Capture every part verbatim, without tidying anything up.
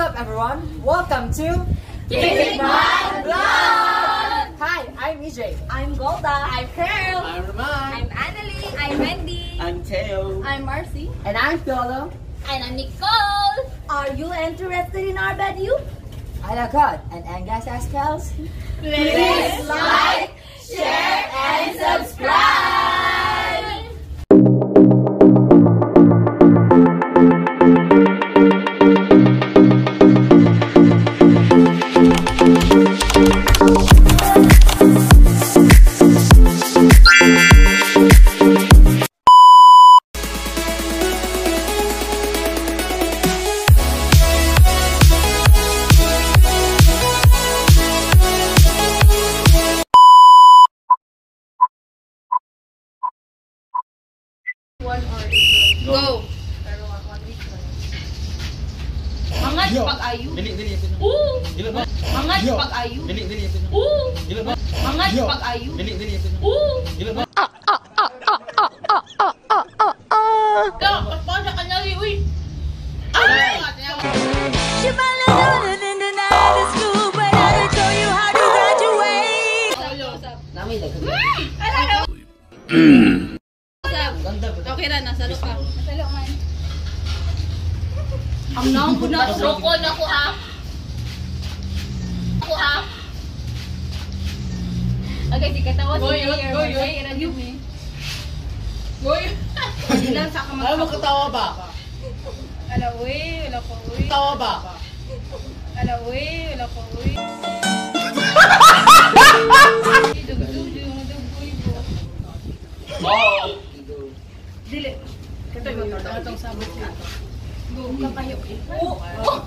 up, everyone? Welcome to Titikman Vlog! Hi, I'm E J. I'm Golda. I'm Pearl. I'm Roman. I'm Annalie. I'm Wendy. I'm Teo. I'm Marcy. And I'm Piolo. And I'm Nicole. Are you interested in our venue? Alakot and Angas Ascals. Please like, share, and subscribe! One or eight. Go. Pero one, one week lang. Mangat pag-ayu. Dili, dili. Oo! Dili ba? Mangat pag-ayu. Dili, dili. Oo! Dili ba? Mangat pag-ayu. Dili, dili. Oo! Dili ba? Ka, kapasa ka na rin, uy! Ay! Nami daghang. Ganda ba? Okay na, nasa ka. Masalo man. Ang naong ko na. Roko na ko ha. Ako ha. Okay, di katawa si Goy, Mayor. goy, goy. Mayor, ano yun eh. Goy! Ilan sa kamag- Ayaw mo katawa ba? Ala, uy, wala pa, uy. Katawa ba? Ala, uy, wala pa, uy. Dili. Katoy mo to, atong sabot na to. Go ka kayo. Oo.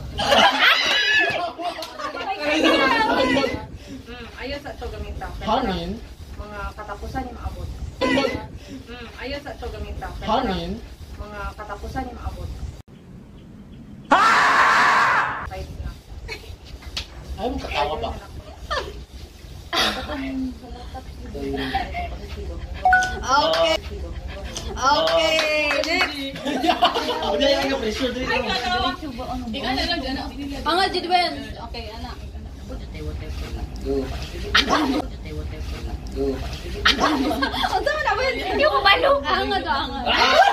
Mm, ayaw sa to gamita. Hangin. Mga katapusan yung maabot. Mm, ayaw sa to gamita. Hangin. Mga katapusan yung maabot. Five na. Ayaw mo katawa ba? Okay. Okay. Next. Ako na yung pressure dito. Ikaw na lang dyan. Panga, Jidwen. Okay, anak. Go. Go. Ang tama na ba yun? Hindi ko balo. Angad, angad.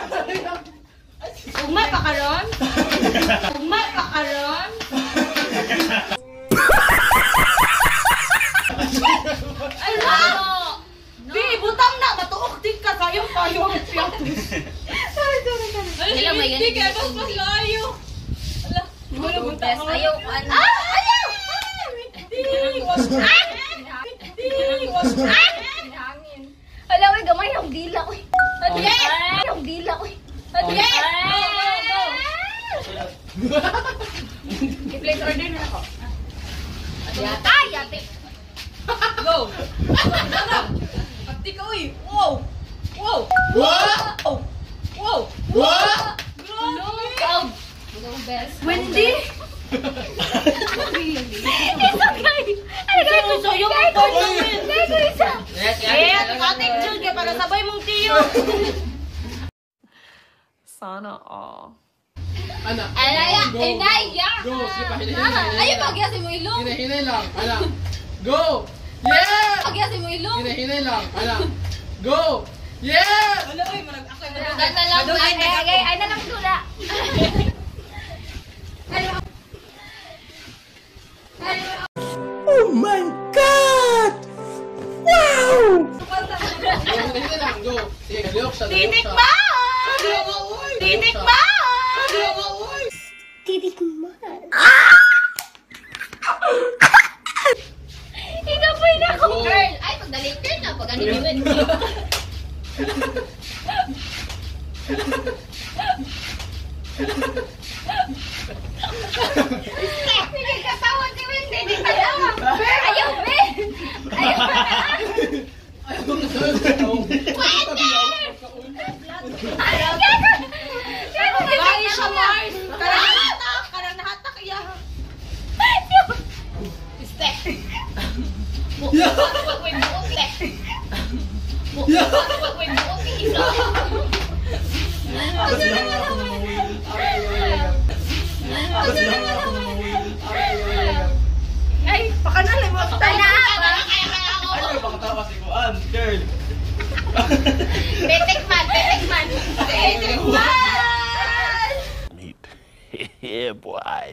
Ugma pa karon? Ugma pa karon? Ay, ano? Di, butang na! Matuok din ka kayo kayo. Sorry, sorry, sorry. Sila may yan. Di, kaya mas mas kayo. Ala, wala Go, butang. best. Ayaw ko, ano? Ah! Ayaw! Di, was Di, was Hangin. Hala, uy, gamay yung dila, uy. Ate! Yung dila, uy. Ate! I-place order na ako. Yata, yate. Go! Pati ka, uy! Wow! Wow! What? Wow! What? Go! Go, best. Wendy! It's okay. Ano gawin ko sa'yo? Kaya ko isa. Kaya ko isa. Eh, ating Jun ka para sabay mong tiyo! Sana all. Ana. Alaya, inaya. Go. Sige pa, hinay, hinay, hinay. Ayaw, pagyasin mo ilong. Hinay, hinay lang. Ana. Go. Yeah! Pagyasin mo ilong. Hinay, hinay lang. Ana. Go. Yeah! Wala, uy, marag ako yung Ay, na lang. Ay, ay, ay, ay, na lang tula. Oh my God! Wow! Go, hinay, hinay lang. Go. Sige, galiyok siya. galiyok siya. Titikman! Titikman! Titikman. Ikaw pa yun ako, Go. girl. Ay, pagdali, girl na. Pag ano yun. Sige, katawan si Wendy. Di katawa. Ayaw, be. Ayaw pa na. Ayaw mo na sa Ayaw, gago. Gago, Ay, gago. siya, Mars! Karang nahatak! Karang nahatak iya! Step. Yeah! Wag, wag, buot, step. Yeah! Wag, wag, buot, isa. Kasi lang ako. Kasi lang ako. Titikman, girl. Titikman, titikman. Titikman! Yeah, boy.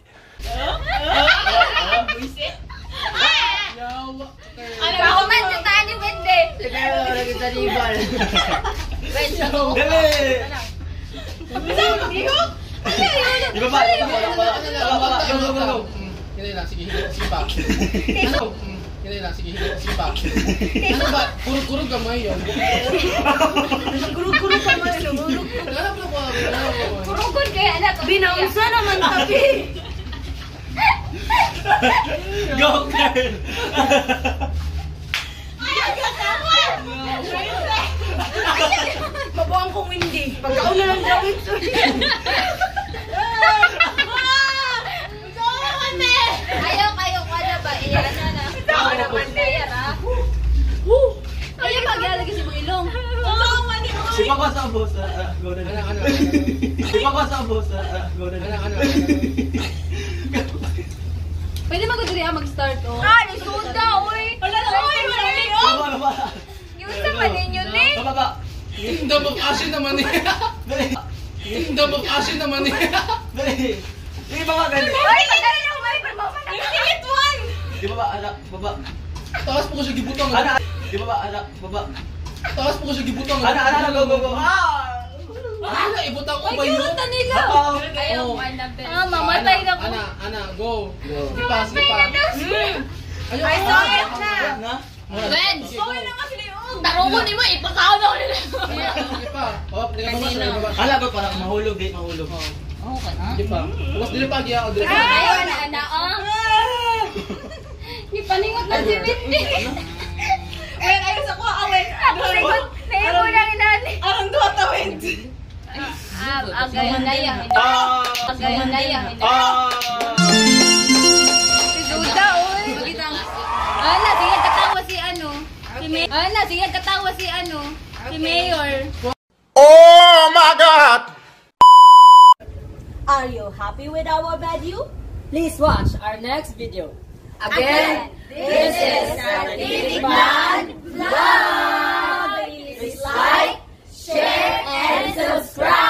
Ano ba man sa tayo ni Wendy? Sige, wala kita ni Ibal. Wait, sa to. Dali! Ihok? Iba ba? Iba ba? Iba ba? Go, go, go, go. Hindi lang, sige, sige pa. Ano? Hindi lang, sige, sige pa. Ano ba? Kurug-kurug gamay yun. Guru-guru ka man. Alam mo ba? Kurugod kaya na to. Binaunsa naman tapi. Go, girl! Mabuang kong hindi. Pagkauna ng drawing. Ayaw kayo ka na ba? Iyan na na. Ayaw naman na yan ha. Ayaw maglalagay si mga ilong. Si Papa sa boss, ah, go na. Ano, ano, Si Papa sa boss, ah, go na. ano, ano, Pwede mag-udri mag-start oh. Ah, nasuda uy. Wala na uy. Wala na yun. Baba, baba. Yung sa maninyo ni. Baba, baba. Hindi mo kasi naman eh. Dali. Hindi mo kasi naman eh. Dali. Sige, baba, ganyan. Uy, magdala na umay. Permama na. Hit one. Di baba, anak, baba. Taas po ko siya gibutang. Anak, di baba, anak, baba. Taas po ko siya gibutang. Anak, anak, go, go, go. Ah! Ano, ibutang ko Ay, ba yun? kinutan nila. Baba. Ayaw, Oh. ah, mamatay na ko. Ana, ana, go. Sige pa, sige pa. Ayaw, Ay, ah. sorry na. Na? Ben, Okay na kasi yung tarungo ni mo, ipakaon ako nila. Sige pa. Oh, hindi ka ba siya baba? Ala ba, parang mahulog, di mahulog. Okay na. Sige pa. Tapos dili pa giya, dili pa. Ayaw na, ana, oh. Ipaningot na si Wendy. Wen, ayaw sa ko, awen. Ako lingot, naibo na ni Nani. Arang duha ta, Wen. Ah, agay, nayang. Ah! Agay, nayang. Ah! Si Duda, uy. Ala, sige, katawa si ano. Si May. Ala, sige, katawa si ano. Si Mayor. Oh my God! Are you happy with our video? Please watch our next video. Again, this is Titikman Vlog. Please like, share, and subscribe.